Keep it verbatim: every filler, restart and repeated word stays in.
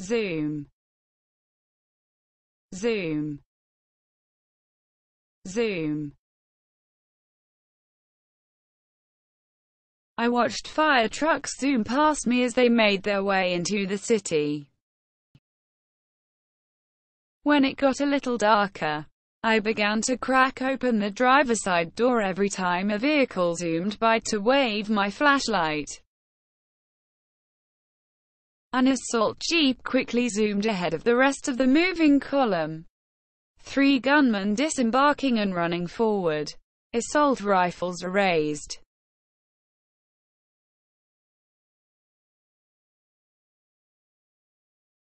zoom, zoom, zoom. I watched fire trucks zoom past me as they made their way into the city. When it got a little darker, I began to crack open the driver's side door every time a vehicle zoomed by to wave my flashlight. An assault jeep quickly zoomed ahead of the rest of the moving column. Three gunmen disembarking and running forward. Assault rifles raised.